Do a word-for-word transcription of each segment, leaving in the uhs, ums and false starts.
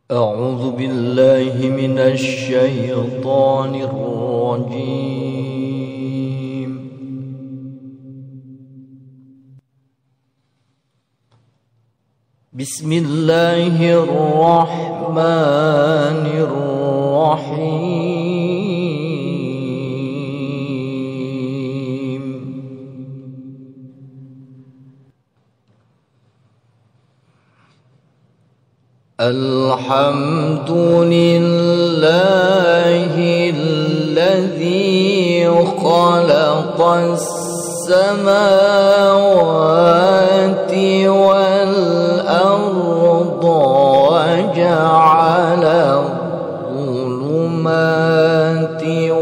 أعوذ بالله من الشيطان الرجيم. بسم الله الرحمن الرحيم. الحمد لله الذي خلق السماوات والأرض وجعل الظلمات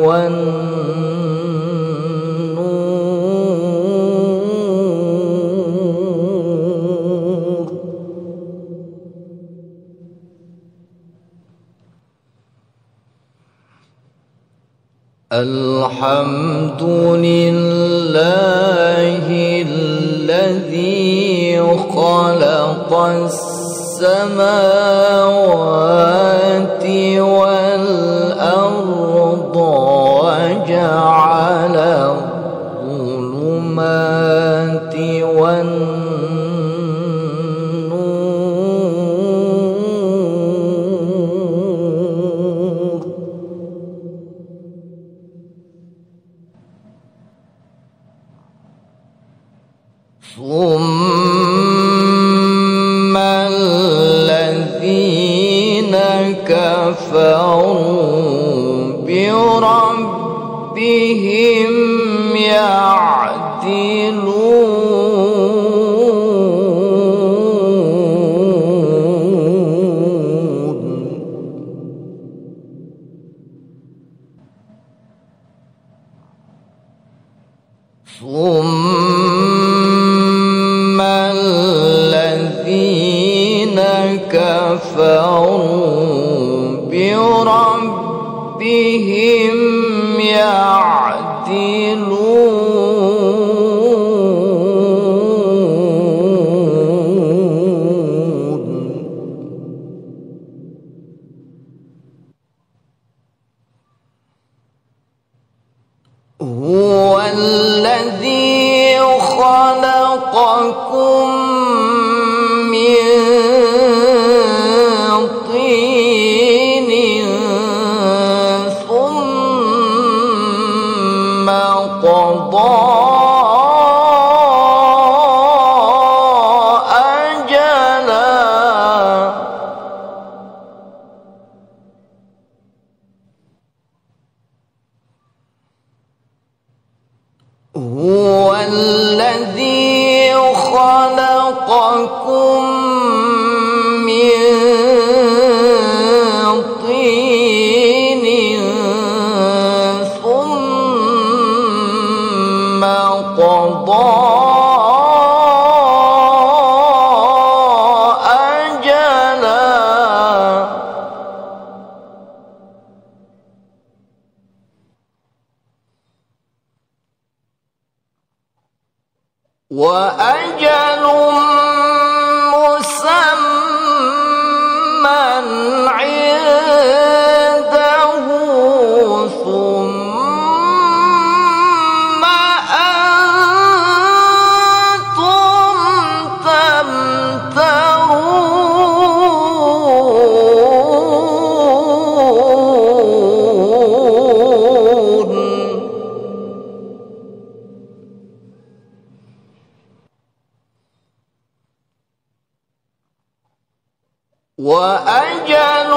والنور. الحمد لله الذي خلق السماوات والأرض وجعل الظلمات والنور. ثم الذين كفروا بربهم يعدلون. ثم الذين كفروا بربهم يعدلون. هو الذي خلقكم من طين ثم قضى أجلا. هو الذي خلقكم من طين ثم قضى أجلا. وأجل مسمى عنده ثم أنتم تمترون. وأجل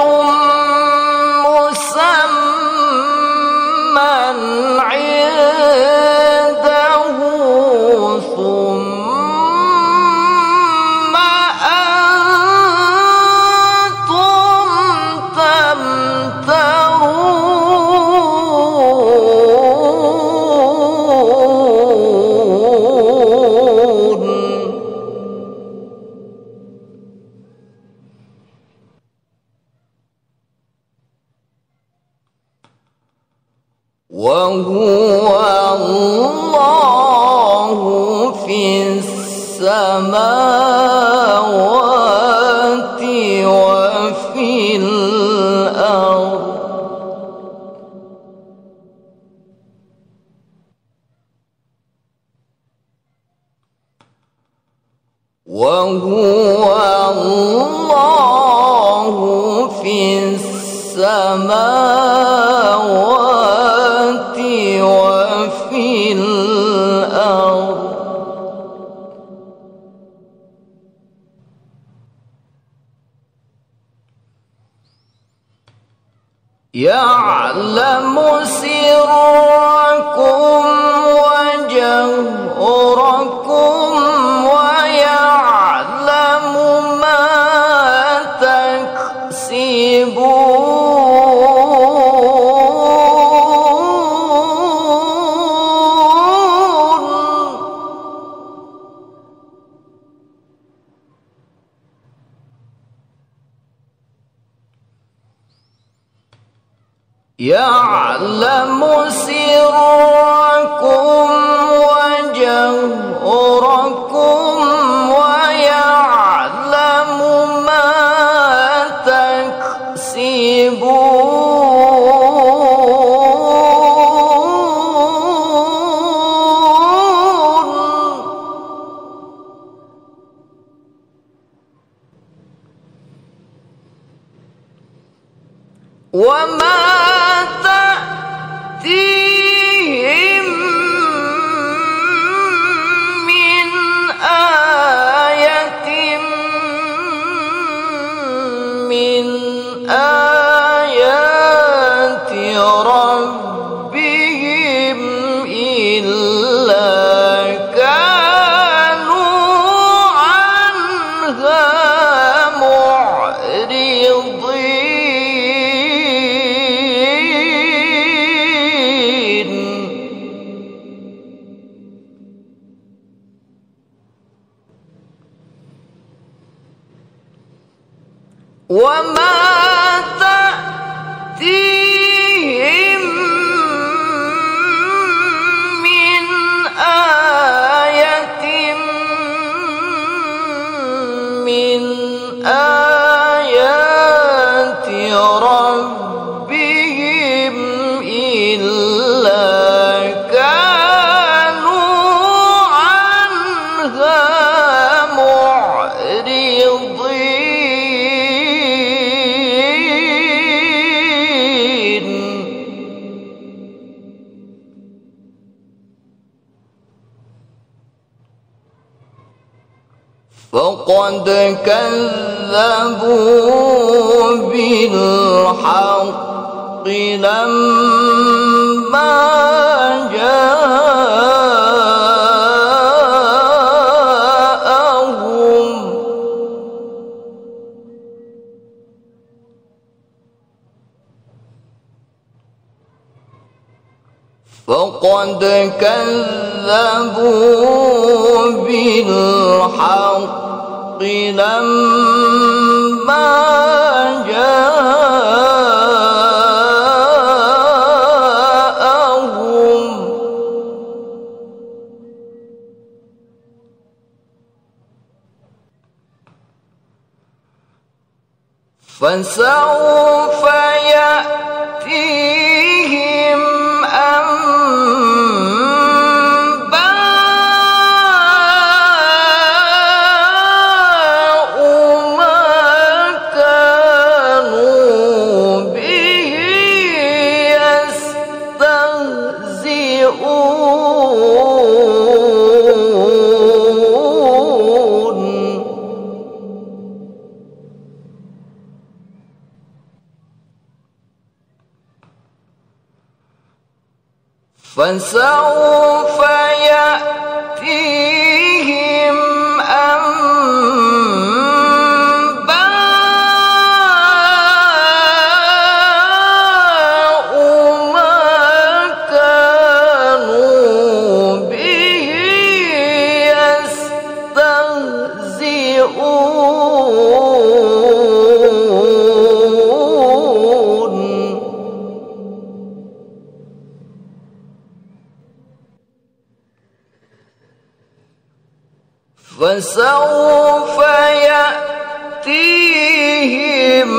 مسمى عنده ثم أنتم تمترون. وهو الله في السماوات وفي الأرض وهو الله في السماوات وفي الأرض يعلم سركم وجهركم ويعلم ما تكسبون يعلم سركم وجهركم ويعلم ما تكسبون وما تأتيهم من آية من آيات ربهم إلا كانوا عنها معرضين وما تأتيهم من آية من آيات ربهم إلا كانوا عنها معرضين فقد كذبوا بالحق لما جاءهم فقد كذبوا بالحق لما جاءهم فسوف يأتيهم أنباء ما كانوا به يستهزئون فسوف يأتيهم أنباء ما كانوا به يستهزئون فسوف يأتيهم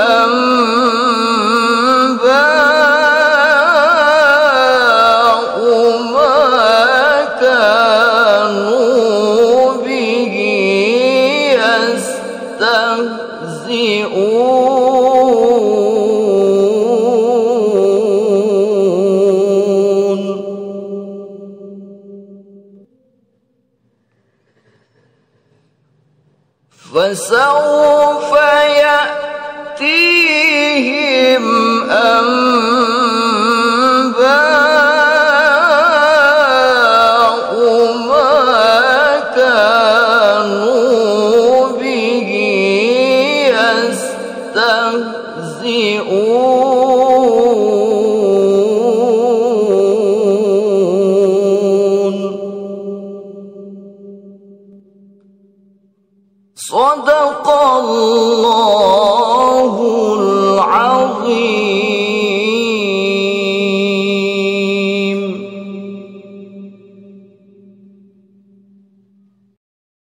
أنباء ما كانوا به فسوف يأتيهم أنباء ما كانوا به يستهزئون. صدق الله العظيم.